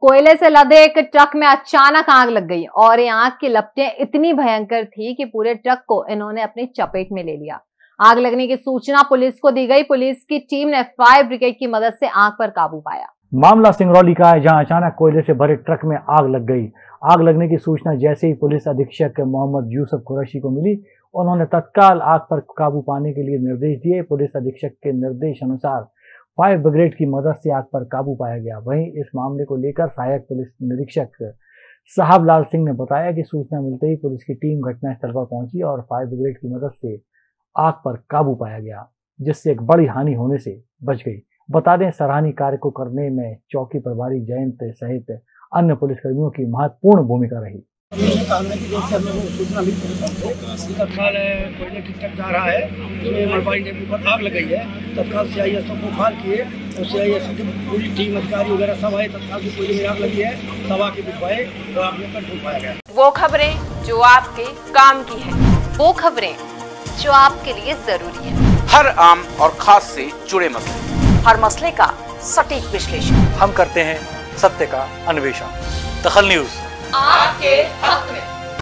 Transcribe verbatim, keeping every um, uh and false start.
कोयले से लदे एक ट्रक में अचानक आग लग गई और ये आग की लपटें इतनी भयंकर थी कि पूरे ट्रक को इन्होंने अपनी चपेट में ले लिया। आग लगने की सूचना पुलिस को दी गई। पुलिस की टीम ने फायर ब्रिगेड की मदद से आग पर काबू पाया। मामला सिंगरौली का है, जहां अचानक कोयले से भरे ट्रक में आग लग गई। आग लगने की सूचना जैसे ही पुलिस अधीक्षक मोहम्मद यूसुफ कुरैशी को मिली, उन्होंने तत्काल आग पर काबू पाने के लिए निर्देश दिए। पुलिस अधीक्षक के निर्देश अनुसार फायर ब्रिगेड की मदद से आग पर काबू पाया गया। वहीं इस मामले को लेकर सहायक पुलिस निरीक्षक साहब लाल सिंह ने बताया कि सूचना मिलते ही पुलिस की टीम घटनास्थल पर पहुंची और फायर ब्रिगेड की मदद से आग पर काबू पाया गया, जिससे एक बड़ी हानि होने से बच गई। बता दें, सराहनीय कार्य को करने में चौकी प्रभारी जयंत सहित अन्य पुलिसकर्मियों की महत्वपूर्ण भूमिका रही। सूचना मिली तत्काल कोयले की ट्रक जा रहा है, उसमें मलबारी डेपो पर आग लग गई है। तत्काल सी आई एस को कॉल किए और सी आई एस की पूरी टीम अधिकारी वगैरह सब आए। तत्काल की कोयले में आग लगी है, सब आके बुझवाए तो आग में कंट्रोल पाया गया। वो खबरें जो आपके काम की है, वो खबरें जो आपके लिए जरूरी है, हर आम और खास से जुड़े मसले, हर मसले का सटीक विश्लेषण हम करते हैं सत्य का अन्वेषण। दखल न्यूज आपके हक में।